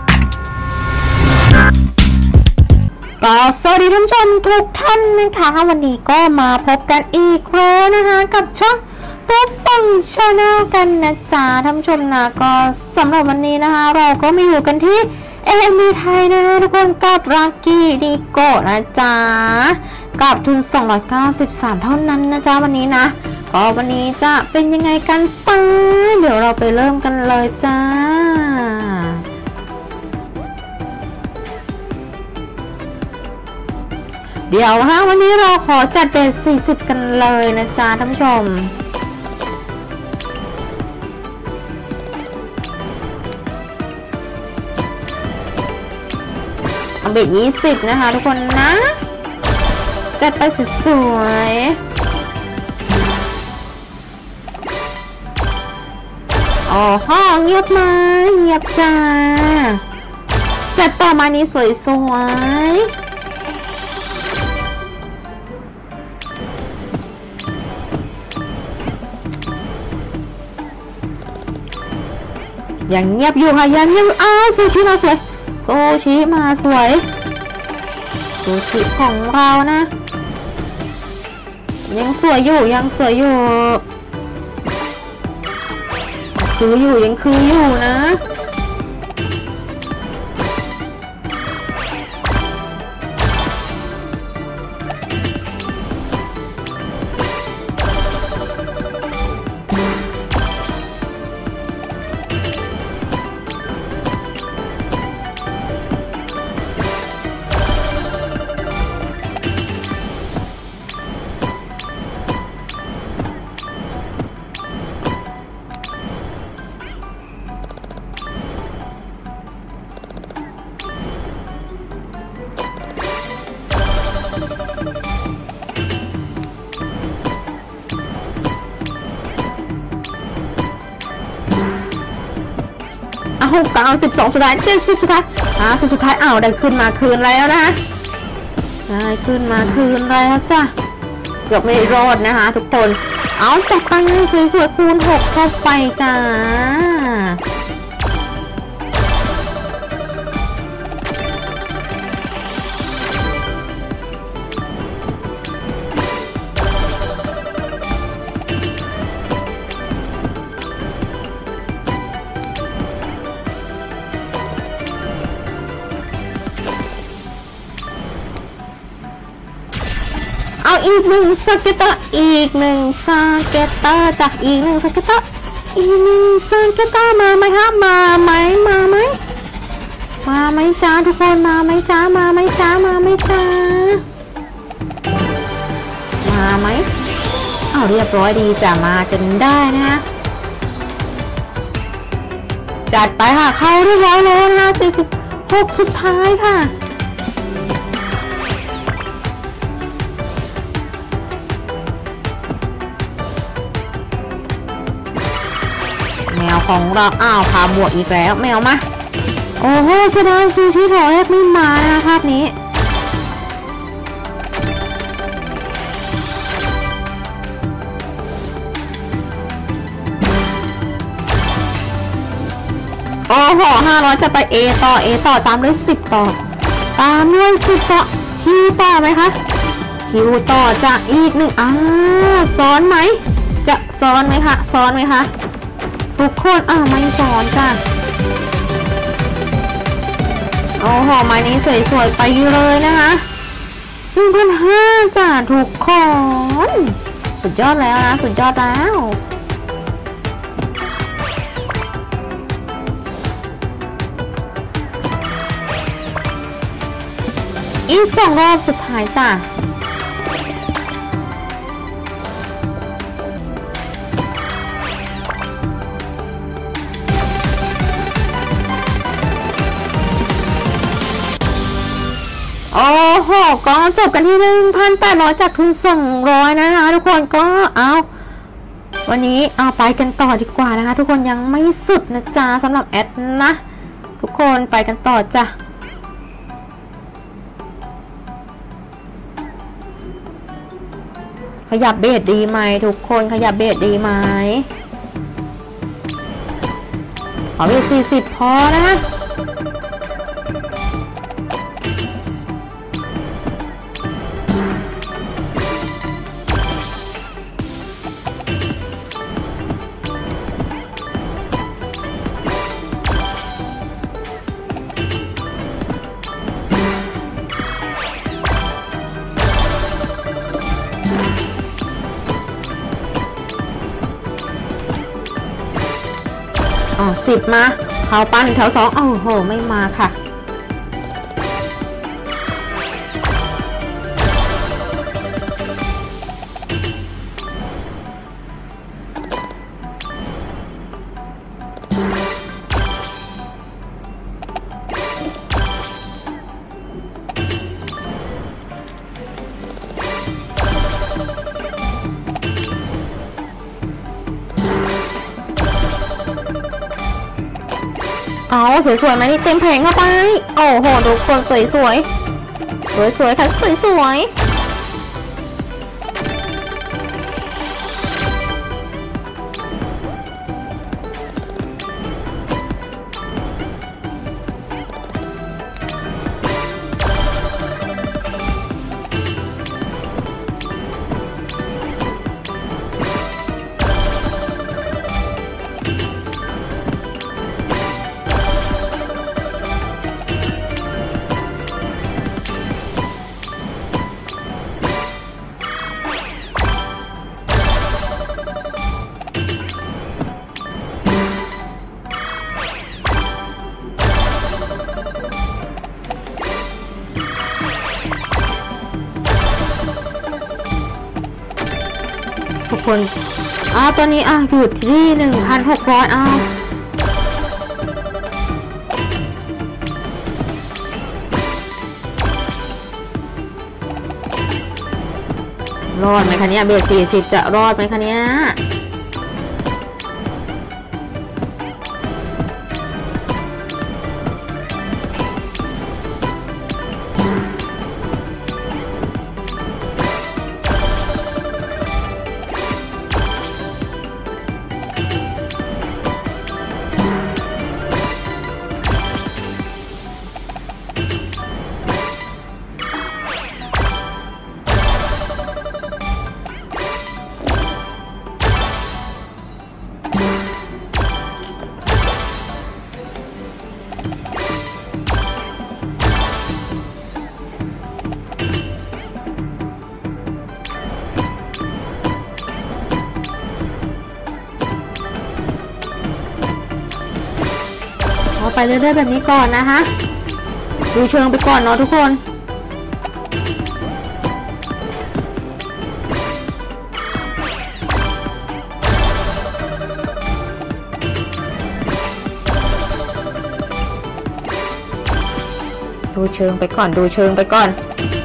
ก็สวัสดีท่านผู้ชมทุกท่านนะคะวันนี้ก็มาพบกันอีกแล้วนะคะกับช่องตุ๊กปังชาแนลกันนะจ๊ะท่านผู้ชมนะก็สำหรับวันนี้นะคะเราก็มาอยู่กันที่AMDไทยนะทุกคนกับรากิดีโกะนะจ๊ะกับทุน293เท่านั้นนะจ๊ะวันนี้นะก็วันนี้จะเป็นยังไงกันป้าเดี๋ยวเราไปเริ่มกันเลยจ้าเดี๋ยวนะคะวันนี้เราขอจัดเบส40กันเลยนะจ๊ะท่านผู้ชมเอาเบส20นะคะทุกคนนะจัดไปสวยๆอ๋อห้องเงียบไหมเงียบจ้าจัดต่อมานี้สวยๆยังเงียบอยู่ค่ะยังเงียบอ้าวซูชิมาสวยซูชิมาสวยซูชิของเรานะยังสวยอยู่ยังสวยอยู่คืออยู่ยังคืออยู่นะ92สุดท้าย70สุดท้าย50สุดท้ายได้ขึ้นมาคืนแล้วนะได้ขึ้นมาคืนแล้วจ้ะเกือบไม่รอดนะคะทุกคนจัดตั้งสวยๆคูณ6เข้าไปจ้าอีกหนึ่งสเก็ตเตอร์อีกหนึ่งสเก็ตเตอร์จากอีกหนึ่งสเก็ตเตอร์อีกหนึ่งสเก็ตเตอร์มาไหมครับมาไหมจ้าทุกคนมาไหมจ้ามาไหมจ้ามาไหมจ้ามาไหมเรียบร้อยดีจ้ะมาจนได้นะจัดไปค่ะเข้าเรียบร้อยแล้วนะ76สุดท้ายค่ะแมวของเราพาบวกอีกแล้วแมวมาโอ้โหแสดงซูชิถอยไม่มานะภาพนี้โอ้โห500จะไป A ต่อตามด้วย10ต่อตามด้วย10ต่อคิวต่อไหมคะคิวต่อจะอีกหนึ่งซ้อนไหมจะซ้อนไหมคะทุกคนไม่สอนจ้ะโอ้โหไม้นี้สวยๆไปเลยนะคะ1,500จ้ะทุกคนสุดยอดแล้วนะสุดยอดแล้วอีก2รอบสุดท้ายจ้ะโอ้โหก็จบกันที่ 1,800 จากทุน200นะคะทุกคนก็วันนี้ไปกันต่อดีกว่านะคะทุกคนยังไม่สุดนะจ๊ะสำหรับแอดนะทุกคนไปกันต่อจ้ะขยับเบสดีไหมทุกคนขยับเบสดีไหมขอเบส40พอนะ 10มาเข้าปั้นแถว2โอ้โหไม่มาค่ะเอาสวยๆมานี่เต็มแผงเข้าไปโอ้โหทุกคนสวยๆค่ะสวยๆทุกคนตอนนี้อยู่ที่ 1,600รอดไหมคะเนี่ยเบส40จะรอดไหมคะเนี่ยไปเรื่อยๆแบบนี้ก่อนนะคะดูเชิงไปก่อนเนาะทุกคนดูเชิงไปก่อนดูเชิงไปก่อน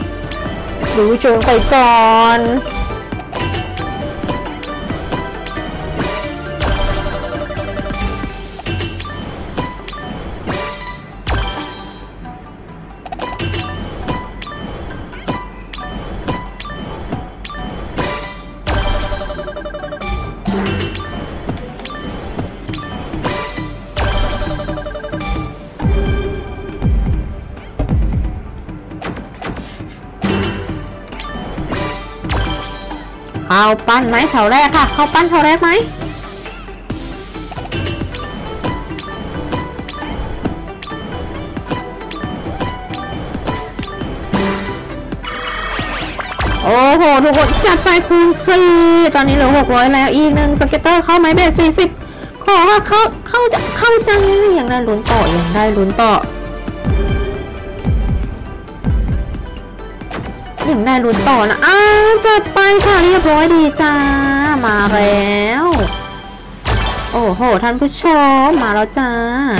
เข้าปั้นไหมแถวแรกค่ะเข้าปั้นแถวแรกไหมโอ้โหทุกคนจัดไปคูณ4ตอนนี้เหลือ600แล้วอีกหนึ่งสเก็ตเตอร์เข้าไหมเบส40ขอว่าเข้าจังอย่างได้ลุ้นต่ออย่างได้ลุ้นต่อนะจัดไปค่ะเรียบร้อยดีจ้ามาแล้วโอ้โหท่านผู้ชมมาแล้วจ้า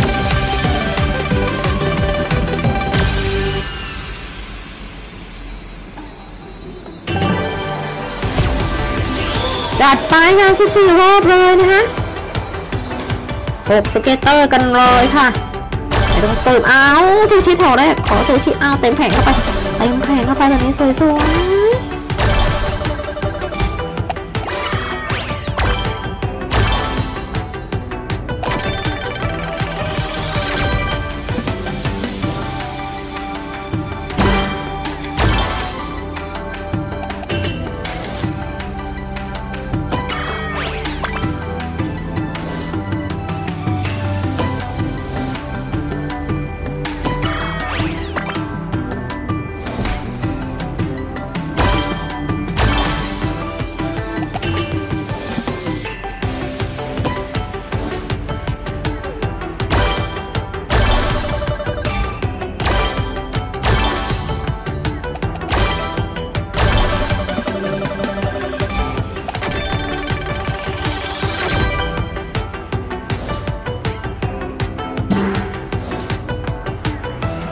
จัดไปค่ะ14รอบเลยนะคะ6สเก็ตเตอร์กันเลยค่ะไม่ต้องสืบซูชิแถวแรกขอซูชิเต็มแผงเข้าไปแบบนี้สวย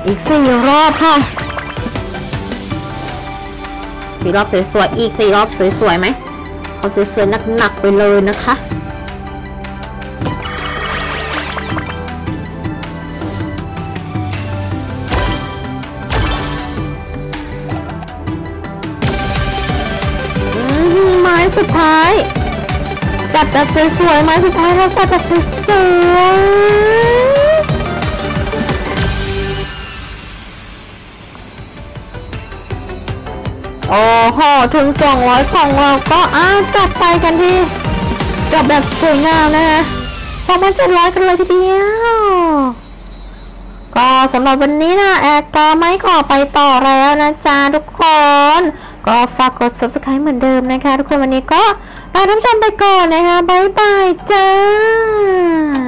อีก4 รอบค่ะ4 รอบสวยๆอีก4 รอบสวยๆไหมเอาสวยๆหนักๆไปเลยนะคะไม้สุดท้ายจับแบบสวยๆไม้สุดท้ายเราจับแบบสวยโอ้โหถึง200ของเราก็จัดไปกันที่จับแบบสวยงามนะคะ2,700กันเลยทีเดียวก็สำหรับวันนี้นะแอดก็ไม่ขอไปต่อแล้วนะจ๊ะทุกคนก็ฝากกด subscribe เหมือนเดิมนะคะทุกคนวันนี้ก็ลาท่านผู้ชมไปก่อนนะคะบ๊ายบายจ้า